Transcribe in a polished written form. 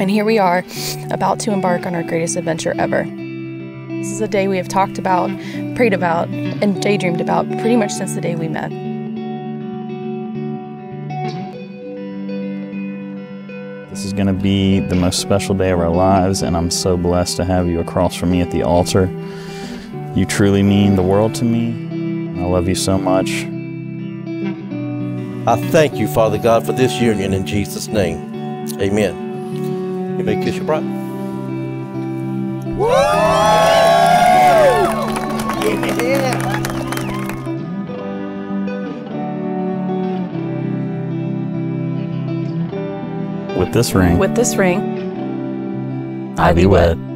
And here we are, about to embark on our greatest adventure ever. This is a day we have talked about, prayed about, and daydreamed about pretty much since the day we met. This is going to be the most special day of our lives, and I'm so blessed to have you across from me at the altar. You truly mean the world to me. I love you so much. I thank you, Father God, for this union in Jesus' name. Amen. You may kiss your bride. Woo! Yeah! With this ring, I be wed.